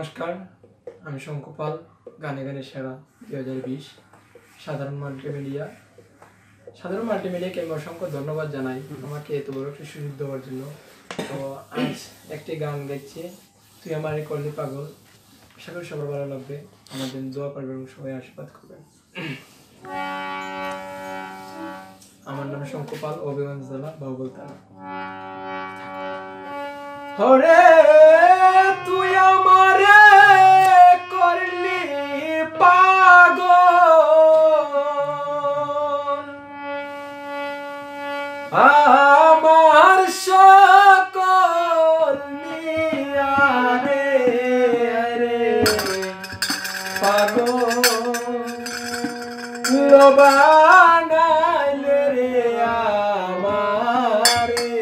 নমস্কার, আমি শঙ্কুপাল, গানে গানে সেরা 2020 সাধারণ মাল্টিমিডিয়াকে আমি অসংখ্য ধন্যবাদ জানাই আমাকে এত বড় একটা সুযোগ দেওয়ার জন্য। তো আজ একটি গান গাইছি, তুই আমারে করলি পাগল। আশা করি সবার ভালো লাগবে, আমাদের দোয়া করবেন এবং সবাই আশীর্বাদ করবেন। আমার নাম শঙ্কুপাল, অভিমান জেলা, বাহুবলতলা। হরে তুই আমারে করলি পাগল, আমার সকল নিয়ারে রে পাগল বানাইলে রে আমারে।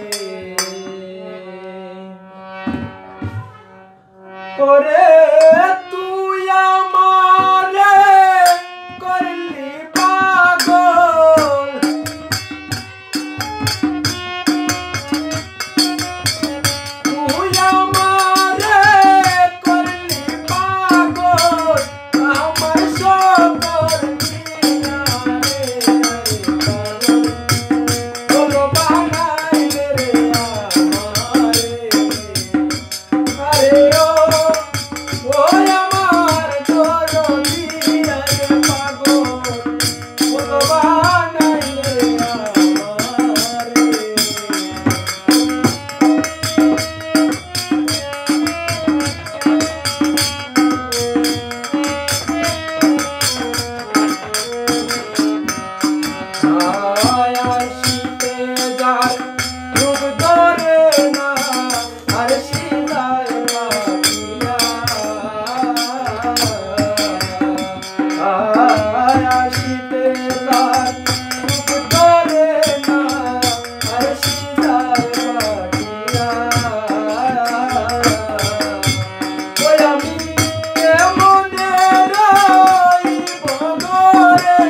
ওরে তুই আমারে করলি পাগল, তুই আমারে করলি পাগল, আমার সকল নিয়ারে পাগল বানাইলে রে আমারে। আরে ও ওই আমার দরদি রে পাগল বানাইলে রে আমারে। আশিতে যার রূপ ধরে না আর সিলাই পাপিয়া, আশিতে যার রূপ ধরে না আর সিলাই পাপিয়া। ওই আমি কেমনে রইব ঘরে,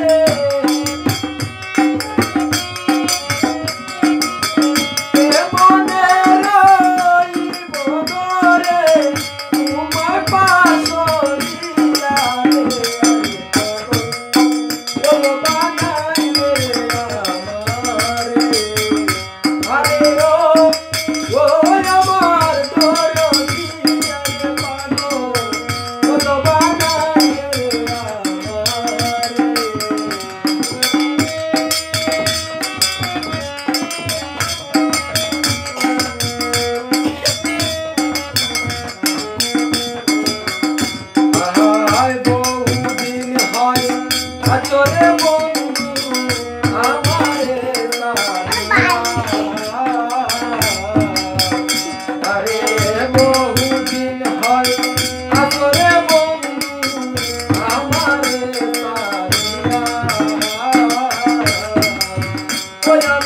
কেমনে রইব ঘরে, তোমার পাশরিয়া রে পাগল বানাইলে রে আমারে। আরে ও ওই আমার দরদি রে পাগল বানাইলে রে আমারে। আয় বহুদিন হয় আচরে বন্ধু আমারে সারিয়া, আরে বহুদিন হয় আচরে বন্ধু আমারে সারিয়া। ওই